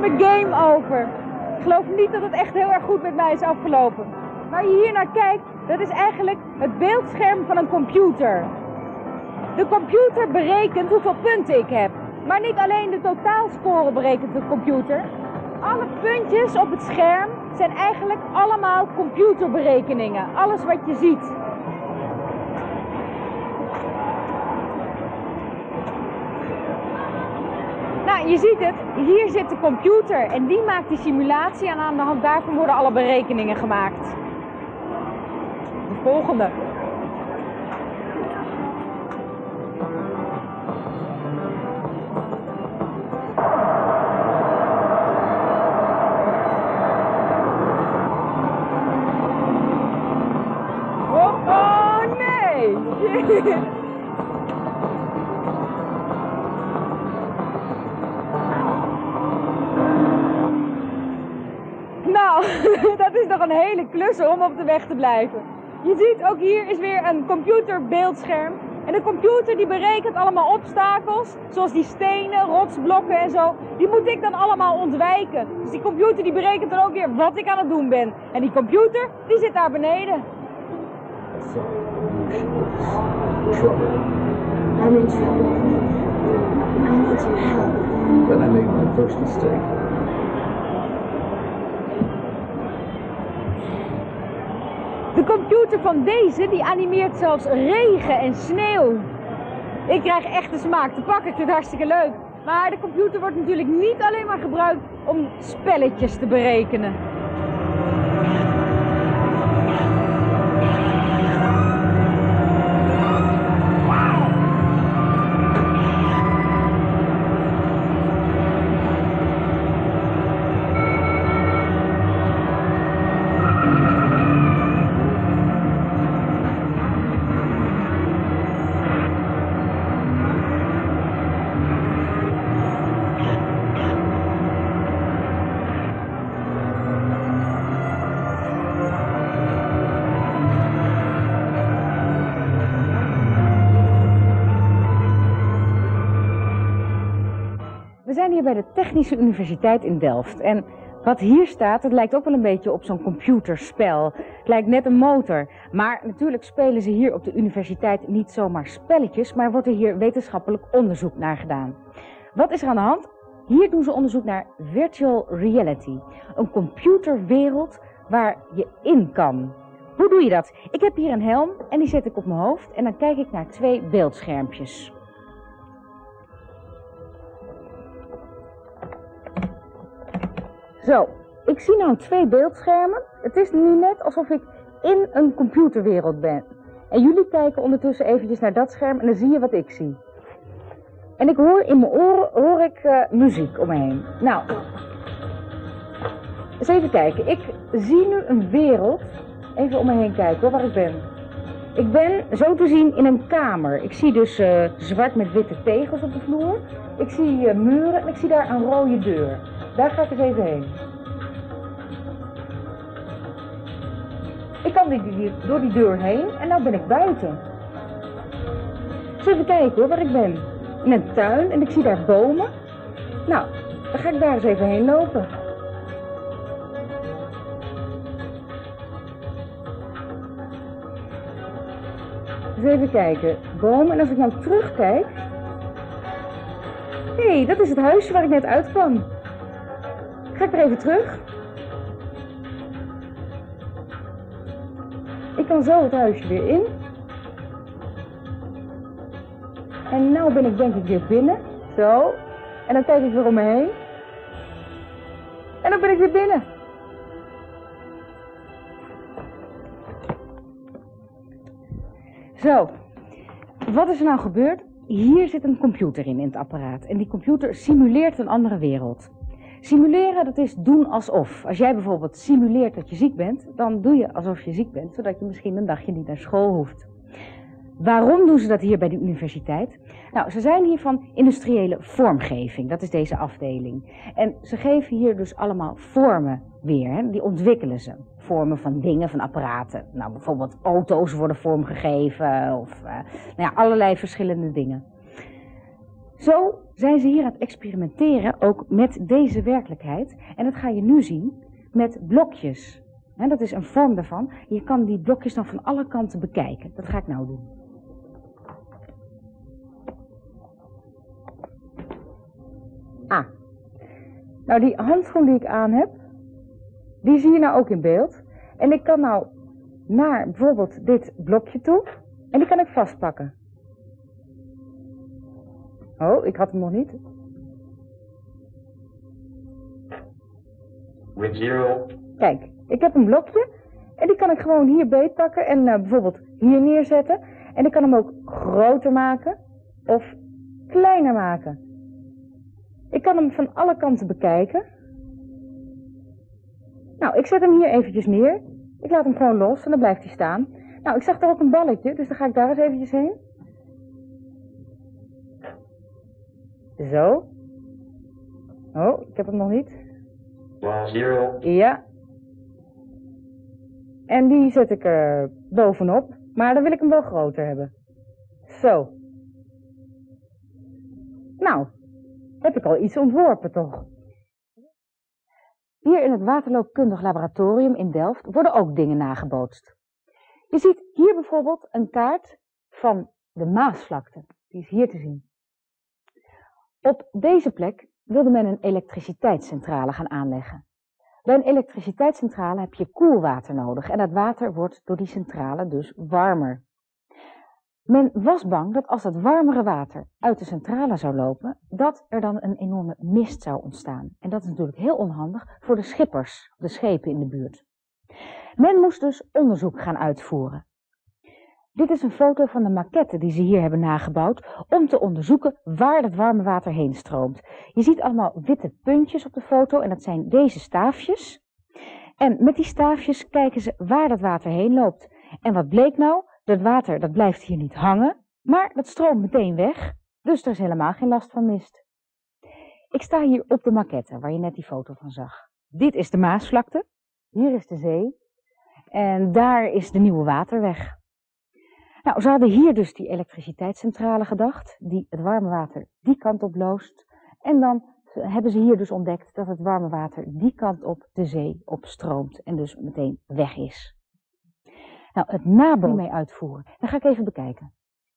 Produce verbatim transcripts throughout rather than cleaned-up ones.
me game over. Ik geloof niet dat het echt heel erg goed met mij is afgelopen. Waar je hier naar kijkt, dat is eigenlijk het beeldscherm van een computer. De computer berekent hoeveel punten ik heb. Maar niet alleen de totaalscore berekent de computer. Alle puntjes op het scherm zijn eigenlijk allemaal computerberekeningen. Alles wat je ziet. Nou, je ziet het. Hier zit de computer en die maakt die simulatie en aan de hand daarvan worden alle berekeningen gemaakt. De volgende. Oh, oh nee! Nou, dat is nog een hele klus om op de weg te blijven. Je ziet ook hier is weer een computerbeeldscherm. En de computer die berekent allemaal obstakels, zoals die stenen, rotsblokken en zo. Die moet ik dan allemaal ontwijken. Dus die computer die berekent dan ook weer wat ik aan het doen ben. En die computer die zit daar beneden. Trouble. I'm in trouble. I need some help. Then I made my first mistake. De computer van deze die animeert zelfs regen en sneeuw. Ik krijg echt de smaak te pakken, ik vind het hartstikke leuk. Maar de computer wordt natuurlijk niet alleen maar gebruikt om spelletjes te berekenen. We zijn hier bij de Technische Universiteit in Delft en wat hier staat, het lijkt ook wel een beetje op zo'n computerspel. Het lijkt net een motor, maar natuurlijk spelen ze hier op de universiteit niet zomaar spelletjes, maar wordt er hier wetenschappelijk onderzoek naar gedaan. Wat is er aan de hand? Hier doen ze onderzoek naar virtual reality, een computerwereld waar je in kan. Hoe doe je dat? Ik heb hier een helm en die zet ik op mijn hoofd en dan kijk ik naar twee beeldschermpjes. Zo, ik zie nou twee beeldschermen. Het is nu net alsof ik in een computerwereld ben. En jullie kijken ondertussen eventjes naar dat scherm en dan zie je wat ik zie. En ik hoor in mijn oren hoor ik, uh, muziek om me heen. Nou, eens even kijken. Ik zie nu een wereld. Even om me heen kijken hoor, waar ik ben. Ik ben zo te zien in een kamer. Ik zie dus uh, zwart met witte tegels op de vloer. Ik zie uh, muren en ik zie daar een rode deur. Daar ga ik eens even heen. Ik kan die, die, door die deur heen en nu ben ik buiten. Eens even kijken hoor, waar ik ben. In een tuin en ik zie daar bomen. Nou, dan ga ik daar eens even heen lopen. Eens even kijken. Bomen en als ik nou terugkijk. Hé, hey, dat is het huisje waar ik net uitkwam. Ga ik er even terug. Ik kan zo het huisje weer in. En nu ben ik denk ik weer binnen. Zo. En dan kijk ik weer om me heen. En dan ben ik weer binnen. Zo. Wat is er nou gebeurd? Hier zit een computer in, in het apparaat. En die computer simuleert een andere wereld. Simuleren, dat is doen alsof. Als jij bijvoorbeeld simuleert dat je ziek bent, dan doe je alsof je ziek bent, zodat je misschien een dagje niet naar school hoeft. Waarom doen ze dat hier bij de universiteit? Nou, ze zijn hier van industriële vormgeving, dat is deze afdeling. En ze geven hier dus allemaal vormen weer, hè? Die ontwikkelen ze. Vormen van dingen, van apparaten. Nou, bijvoorbeeld auto's worden vormgegeven of uh, nou ja, allerlei verschillende dingen. Zo zijn ze hier aan het experimenteren, ook met deze werkelijkheid. En dat ga je nu zien met blokjes. He, dat is een vorm daarvan. Je kan die blokjes dan van alle kanten bekijken. Dat ga ik nou doen. Ah. Nou, die handschoen die ik aan heb, die zie je nou ook in beeld. En ik kan nou naar bijvoorbeeld dit blokje toe en die kan ik vastpakken. Oh, ik had hem nog niet. With zero. Kijk, ik heb een blokje en die kan ik gewoon hier beetpakken en uh, bijvoorbeeld hier neerzetten. En ik kan hem ook groter maken of kleiner maken. Ik kan hem van alle kanten bekijken. Nou, ik zet hem hier eventjes neer. Ik laat hem gewoon los en dan blijft hij staan. Nou, ik zag daar ook een balletje, dus dan ga ik daar eens eventjes heen. Zo. Oh, ik heb hem nog niet. One zero. Ja. En die zet ik er bovenop, maar dan wil ik hem wel groter hebben. Zo. Nou, heb ik al iets ontworpen toch? Hier in het Waterloopkundig Laboratorium in Delft worden ook dingen nagebootst. Je ziet hier bijvoorbeeld een kaart van de Maasvlakte. Die is hier te zien. Op deze plek wilde men een elektriciteitscentrale gaan aanleggen. Bij een elektriciteitscentrale heb je koelwater nodig en dat water wordt door die centrale dus warmer. Men was bang dat als dat warmere water uit de centrale zou lopen, dat er dan een enorme mist zou ontstaan. En dat is natuurlijk heel onhandig voor de schippers, de schepen in de buurt. Men moest dus onderzoek gaan uitvoeren. Dit is een foto van de maquette die ze hier hebben nagebouwd om te onderzoeken waar dat warme water heen stroomt. Je ziet allemaal witte puntjes op de foto en dat zijn deze staafjes. En met die staafjes kijken ze waar dat water heen loopt. En wat bleek nou? Dat water dat blijft hier niet hangen, maar dat stroomt meteen weg. Dus er is helemaal geen last van mist. Ik sta hier op de maquette waar je net die foto van zag. Dit is de Maasvlakte, hier is de zee en daar is de Nieuwe Waterweg. Nou, ze hadden hier dus die elektriciteitscentrale gedacht, die het warme water die kant op loost. En dan hebben ze hier dus ontdekt dat het warme water die kant op de zee opstroomt en dus meteen weg is. Nou, het nabootsen mee uitvoeren, dat ga ik even bekijken.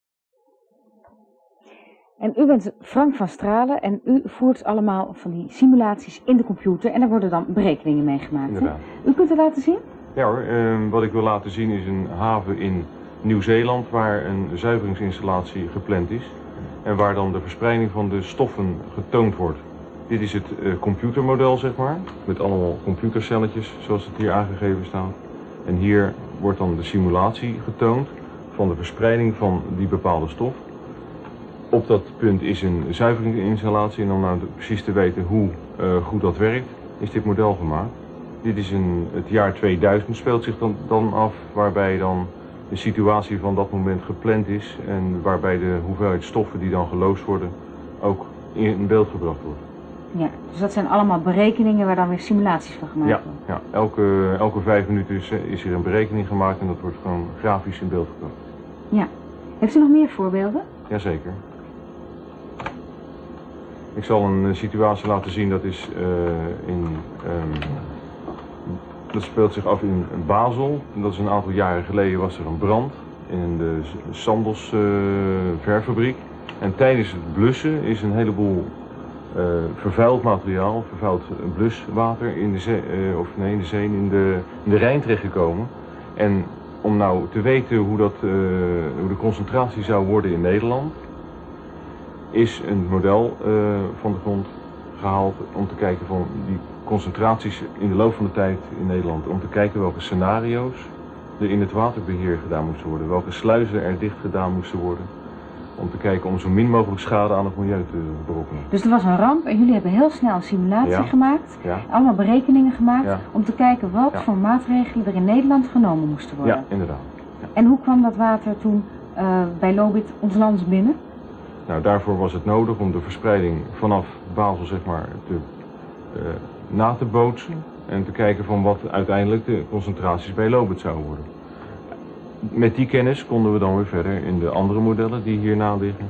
En u bent Frank van Stralen en u voert allemaal van die simulaties in de computer en er worden dan berekeningen mee gemaakt. Inderdaad. Hè? U kunt het laten zien? Ja hoor, eh, wat ik wil laten zien is een haven in Nieuw-Zeeland waar een zuiveringsinstallatie gepland is en waar dan de verspreiding van de stoffen getoond wordt. Dit is het uh, computermodel zeg maar, met allemaal computercelletjes zoals het hier aangegeven staat. En hier wordt dan de simulatie getoond van de verspreiding van die bepaalde stof. Op dat punt is een zuiveringsinstallatie en om nou precies te weten hoe uh, goed dat werkt, is dit model gemaakt. Dit is een, het jaar tweeduizend speelt zich dan, dan af, waarbij dan de situatie van dat moment gepland is en waarbij de hoeveelheid stoffen die dan geloosd worden ook in beeld gebracht wordt. Ja, dus dat zijn allemaal berekeningen waar dan weer simulaties van gemaakt Ja, worden? ja elke, elke vijf minuten is, is er een berekening gemaakt en dat wordt gewoon grafisch in beeld gebracht. Ja. Heeft u nog meer voorbeelden? Jazeker. Ik zal een situatie laten zien, dat is uh, in, um, dat speelt zich af in Basel. Dat is een aantal jaren geleden was er een brand in de Sandos uh, verfabriek. En tijdens het blussen is een heleboel uh, vervuild materiaal, vervuild bluswater in de zee, uh, of nee, in de zee, in de, in de Rijn terechtgekomen. En om nou te weten hoe, dat, uh, hoe de concentratie zou worden in Nederland, is een model uh, van de grond gehaald om te kijken van die concentraties in de loop van de tijd in Nederland. Om te kijken welke scenario's er in het waterbeheer gedaan moesten worden. Welke sluizen er dicht gedaan moesten worden. Om te kijken om zo min mogelijk schade aan het milieu te berokkenen. Dus er was een ramp en jullie hebben heel snel een simulatie ja. gemaakt. Ja. Allemaal berekeningen gemaakt Ja. om te kijken wat Ja. voor maatregelen er in Nederland genomen moesten worden. Ja, inderdaad. Ja. En hoe kwam dat water toen uh, bij Lobith ons land binnen? Nou, daarvoor was het nodig om de verspreiding vanaf Basel zeg maar te, uh, na te bootsen en te kijken van wat uiteindelijk de concentraties bij Lobith zouden worden. Met die kennis konden we dan weer verder in de andere modellen die hierna liggen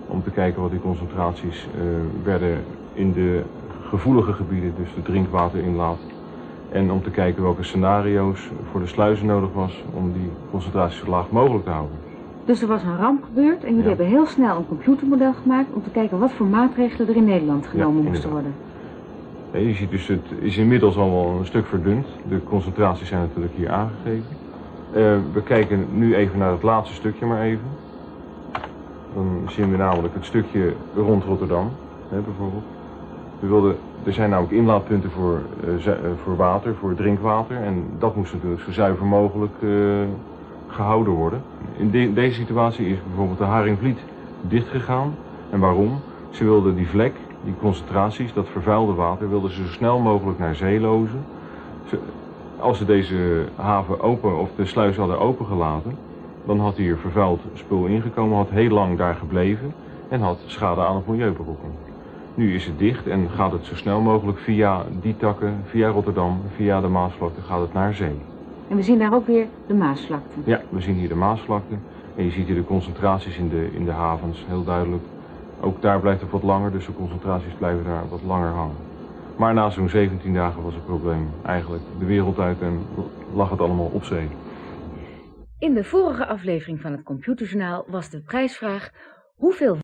om te kijken wat die concentraties uh, werden in de gevoelige gebieden, dus de drinkwaterinlaat. En om te kijken welke scenario's voor de sluizen nodig was om die concentraties zo laag mogelijk te houden. Dus er was een ramp gebeurd en jullie Ja. hebben heel snel een computermodel gemaakt om te kijken wat voor maatregelen er in Nederland genomen Ja, moesten worden. Ja, je ziet dus, het is inmiddels al wel een stuk verdund. De concentraties zijn natuurlijk hier aangegeven. Uh, we kijken nu even naar het laatste stukje maar even. Dan zien we namelijk het stukje rond Rotterdam, hè, bijvoorbeeld. We wilden, er zijn namelijk inlaatpunten voor, uh, voor water, voor drinkwater. En dat moest natuurlijk zo zuiver mogelijk uh, gehouden worden. In de, deze situatie is bijvoorbeeld de Haringvliet dichtgegaan. En waarom? Ze wilden die vlek, die concentraties, dat vervuilde water, wilden ze zo snel mogelijk naar zee lozen. Ze, als ze deze haven open, of de sluis hadden opengelaten, dan had hier vervuild spul ingekomen, had heel lang daar gebleven en had schade aan het milieu berokkend. Nu is het dicht en gaat het zo snel mogelijk via die takken, via Rotterdam, via de Maasvlakte, gaat het naar zee. En we zien daar ook weer de Maasvlakte. Ja, we zien hier de Maasvlakte en je ziet hier de concentraties in de, in de havens, heel duidelijk. Ook daar blijft het wat langer, dus de concentraties blijven daar wat langer hangen. Maar na zo'n zeventien dagen was het probleem eigenlijk de wereld uit en lag het allemaal op zee. In de vorige aflevering van het Computerjournaal was de prijsvraag: hoeveel